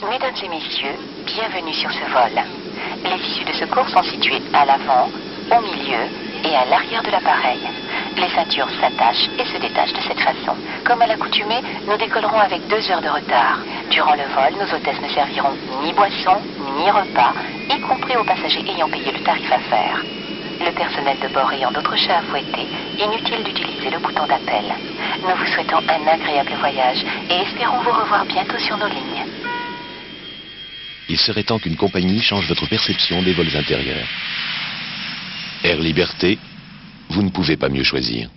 Mesdames et messieurs, bienvenue sur ce vol. Les issues de secours sont situées à l'avant, au milieu et à l'arrière de l'appareil. Les ceintures s'attachent et se détachent de cette façon. Comme à l'accoutumée, nous décollerons avec 2 heures de retard. Durant le vol, nos hôtesses ne serviront ni boisson, ni repas, y compris aux passagers ayant payé le tarif à faire. Le personnel de bord ayant d'autres chats à fouetter, inutile d'utiliser le bouton d'appel. Nous vous souhaitons un agréable voyage et espérons vous revoir bientôt sur nos lignes. Il serait temps qu'une compagnie change votre perception des vols intérieurs. Air Liberté, vous ne pouvez pas mieux choisir.